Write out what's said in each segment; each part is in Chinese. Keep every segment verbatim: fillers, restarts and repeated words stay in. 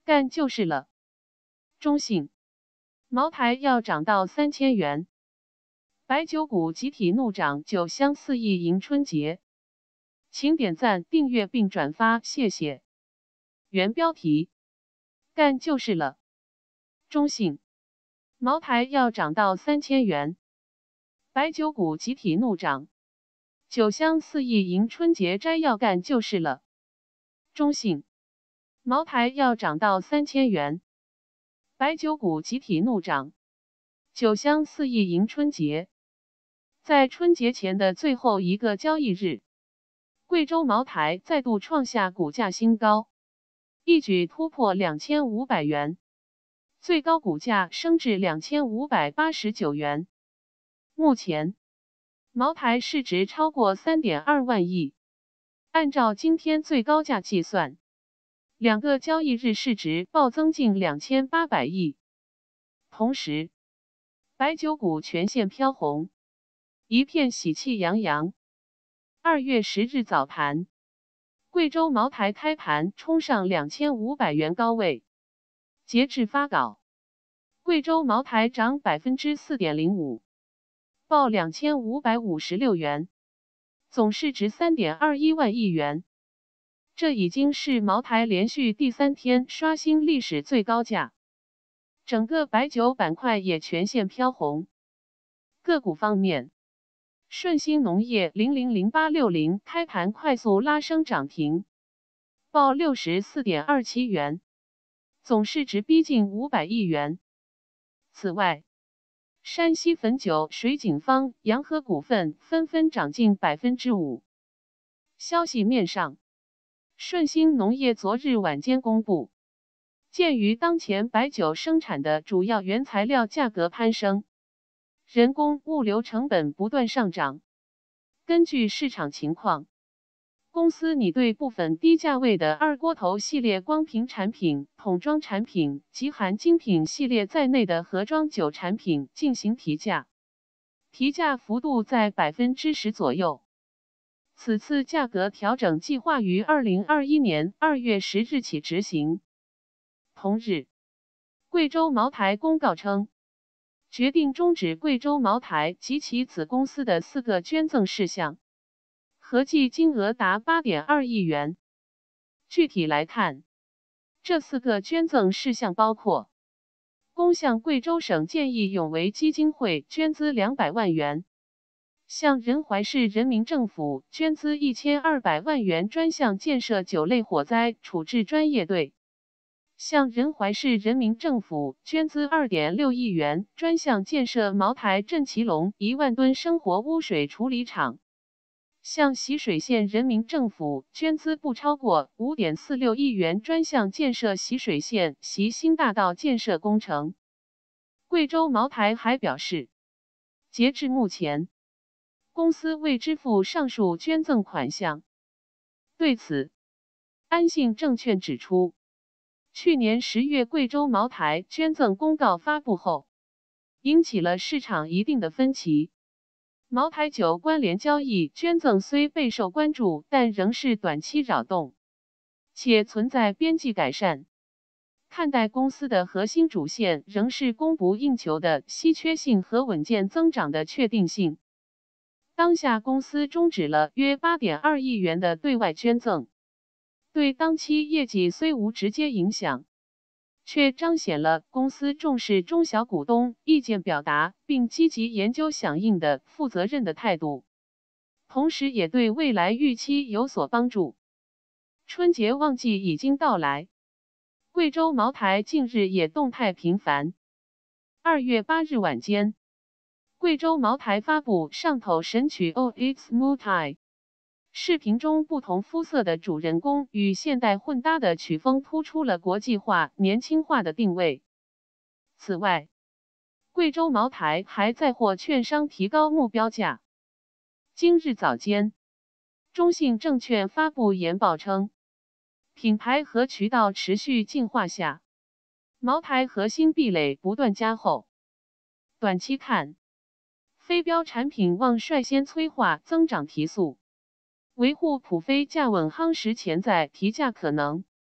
干就是了。中信，茅台要涨到三千元。白酒股集体怒涨，酒香四溢迎春节。请点赞、订阅并转发，谢谢。原标题：干就是了。中信，茅台要涨到三千元。白酒股集体怒涨，酒香四溢迎春节，摘要干就是了。中信，茅台要涨到三千元。白酒股集体怒涨，酒香四溢迎春节。在春节前的最后一个交易日，贵州茅台再度创下股价新高，一举突破两千五百元，最高股价升至两千五百八十九元。目前，茅台市值超过 三点二万亿，按照今天最高价计算，两个交易日市值暴增近两千八百亿。同时，白酒股全线飘红，一片喜气洋洋。二月十日早盘，贵州茅台开盘冲上两千五百元高位。截至发稿，贵州茅台涨 百分之四点零五， 报两千五百五十六元，总市值 三点二一万亿元。这已经是茅台连续第三天刷新历史最高价，整个白酒板块也全线飘红。个股方面，顺鑫农业零零零八六零开盘快速拉升涨停，报 六十四点二七元，总市值逼近五百亿元。此外，山西汾酒、水井坊、洋河股份纷纷涨近 百分之五。消息面上，顺鑫农业昨日晚间公布，鉴于当前白酒生产的主要原材料价格攀升，人工物流成本不断上涨，根据市场情况，公司拟对部分低价位的二锅头系列光瓶产品、桶装产品及含精品系列在内的盒装酒产品进行提价，提价幅度在 百分之十 左右。此次价格调整计划于二零二一年二月十日起执行。同日，贵州茅台公告称，决定终止贵州茅台及其子公司的四个捐赠事项，合计金额达 八点二亿元。具体来看，这四个捐赠事项包括：公向贵州省建义永为基金会捐资两百万元，向仁怀市人民政府捐资一千二百万元专项建设酒类火灾处置专业队，向仁怀市人民政府捐资 二点六亿元专项建设茅台镇其龙一万吨生活污水处理厂，向习水县人民政府捐资不超过 五点四六亿元专项建设习水县习新大道建设工程。贵州茅台还表示，截至目前，公司未支付上述捐赠款项。对此，安信证券指出，去年十月贵州茅台捐赠公告发布后，引起了市场一定的分歧。茅台酒关联交易捐赠虽备受关注，但仍是短期扰动，且存在边际改善。看待公司的核心主线仍是供不应求的稀缺性和稳健增长的确定性。当下公司终止了约 八点二亿元的对外捐赠，对当期业绩虽无直接影响，却彰显了公司重视中小股东意见表达并积极研究响应的负责任的态度，同时也对未来预期有所帮助。春节旺季已经到来，贵州茅台近日也动态频繁。二月八日晚间，贵州茅台发布上头神曲 Oh It's Mutai， 视频中不同肤色的主人公与现代混搭的曲风突出了国际化、年轻化的定位。此外，贵州茅台还在获券商提高目标价。今日早间，中信证券发布研报称，品牌和渠道持续进化下，茅台核心壁垒不断加厚。短期看，非标产品望率先催化增长提速，维护普飞价稳夯实潜在提价可能。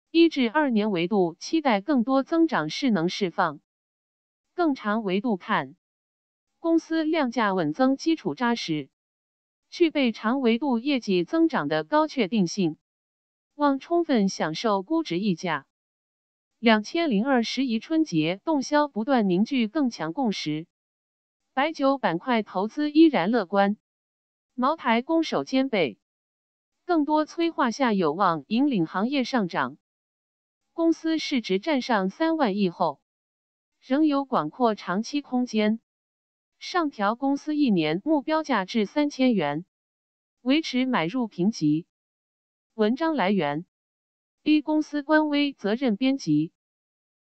一至二年维度期待更多增长势能释放，更长维度看，公司量价稳增基础扎实，具备长维度业绩增长的高确定性，望充分享受估值溢价。两千零二十一春节动销不断凝聚更强共识，白酒板块投资依然乐观，茅台攻守兼备，更多催化下有望引领行业上涨。公司市值站上三万亿后，仍有广阔长期空间，上调公司一年目标价至三千元，维持买入评级。文章来源：A 公司官微责任编辑。